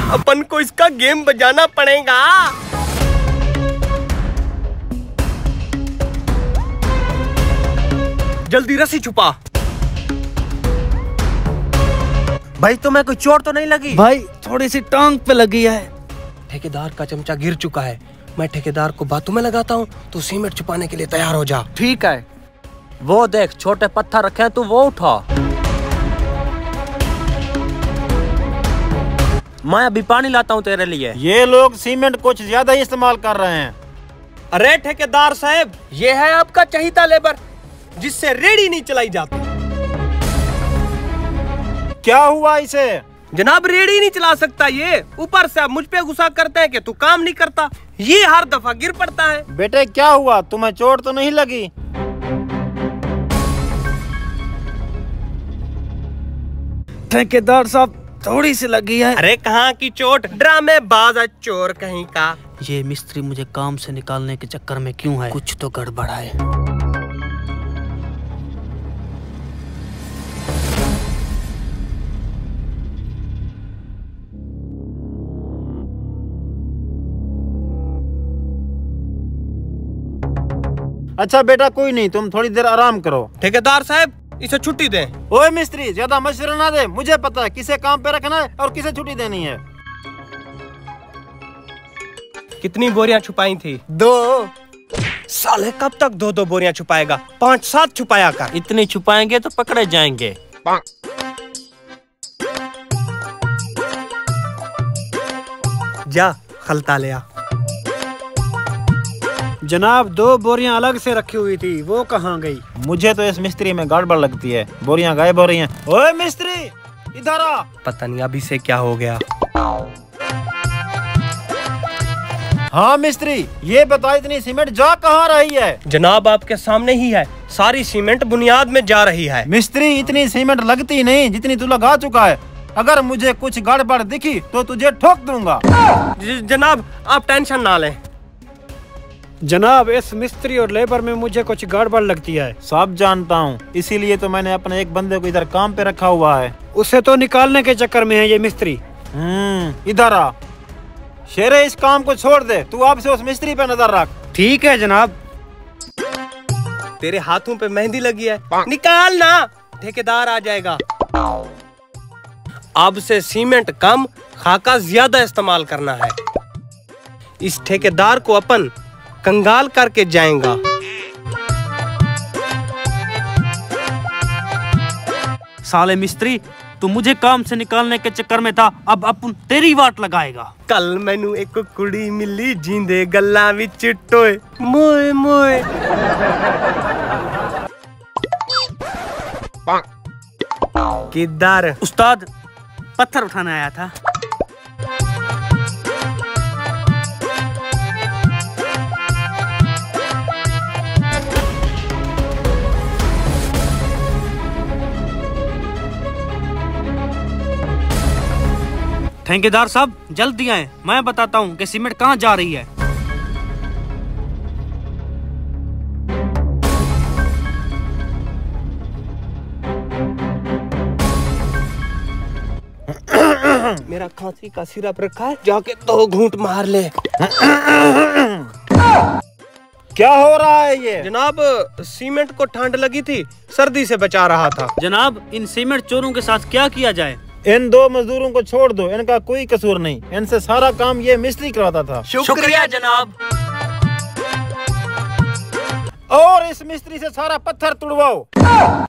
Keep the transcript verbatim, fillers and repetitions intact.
अपन को इसका गेम बजाना पड़ेगा। जल्दी रस्सी छुपा। भाई तुम्हें कोई चोट तो नहीं लगी? भाई थोड़ी सी टांग पे लगी है। ठेकेदार का चमचा गिर चुका है, मैं ठेकेदार को बातों में लगाता हूँ, तू सीमेंट छुपाने के लिए तैयार हो जा। ठीक है। वो देख छोटे पत्थर रखे हैं, तू वो उठा। मैं अभी पानी लाता हूँ तेरे लिए। ये लोग सीमेंट कुछ ज्यादा ही इस्तेमाल कर रहे हैं। अरे ठेकेदार साहब, ये है आपका चहीता लेबर जिससे रेडी नहीं चलाई जाती। क्या हुआ इसे? जनाब रेडी नहीं चला सकता ये, ऊपर से आप मुझ पे गुस्सा करते हैं कि तू काम नहीं करता। ये हर दफा गिर पड़ता है। बेटे क्या हुआ, तुम्हें चोट तो नहीं लगी? ठेकेदार साहब थोड़ी सी लगी है। अरे कहाँ की चोट, ड्रामेबाज चोर कहीं का। ये मिस्त्री मुझे काम से निकालने के चक्कर में क्यों है? कुछ तो गड़बड़ है। अच्छा बेटा कोई नहीं, तुम थोड़ी देर आराम करो। ठेकेदार साहब इसे छुट्टी दें। ओए मिस्त्री ज्यादा मशवरा ना दे, मुझे पता है किसे काम पे रखना है और किसे छुट्टी देनी है। कितनी बोरियां छुपाई थी? दो। साले कब तक दो दो बोरियां छुपाएगा? पाँच सात छुपाया कर। इतनी छुपाएंगे तो पकड़े जाएंगे। जा खलता ले आ। जनाब दो बोरियां अलग से रखी हुई थी, वो कहाँ गई? मुझे तो इस मिस्त्री में गड़बड़ लगती है, बोरियां गायब हो रही हैं। ओए मिस्त्री इधर आ। पता नहीं अभी से क्या हो गया। हाँ मिस्त्री ये बता, इतनी सीमेंट जा कहाँ रही है? जनाब आपके सामने ही है, सारी सीमेंट बुनियाद में जा रही है। मिस्त्री इतनी सीमेंट लगती नहीं जितनी तू लगा चुका है। अगर मुझे कुछ गड़बड़ दिखी तो तुझे ठोक दूंगा। जनाब आप टेंशन ना लें। जनाब इस मिस्त्री और लेबर में मुझे कुछ गड़बड़ लगती है। सब जानता हूँ, इसीलिए तो मैंने अपने एक बंदे को इधर काम पे रखा हुआ है। उसे तो निकालने के चक्कर में है ये मिस्त्री। हम्म इधर आ। शेरे इस काम को छोड़ दे, तू अब से उस मिस्त्री पे नजर रख। ठीक है जनाब। तेरे हाथों पे मेहंदी लगी है, निकाल ना, ठेकेदार आ जाएगा। अब से सीमेंट कम, खाका ज्यादा इस्तेमाल करना है। इस ठेकेदार को अपन कंगाल करके जाएगा। साले मिस्त्री तू मुझे काम से निकालने के चक्कर में था, अब अपन तेरी वाट लगाएगा। कल मैनू एक कुड़ी मिली जींदे गल्ला विच टोए मोए मोए। किधर? उस्ताद पत्थर उठाने आया था। ठेकेदार साहब जल्दी आए, मैं बताता हूँ कि सीमेंट कहाँ जा रही है। मेरा खांसी का सिरप रखा है, जाके दो घूंट मार ले। क्या हो रहा है ये? जनाब सीमेंट को ठंड लगी थी, सर्दी से बचा रहा था। जनाब इन सीमेंट चोरों के साथ क्या किया जाए? इन दो मजदूरों को छोड़ दो, इनका कोई कसूर नहीं, इनसे सारा काम ये मिस्त्री कराता था। शुक्रिया जनाब। और इस मिस्त्री से सारा पत्थर तुड़वाओ।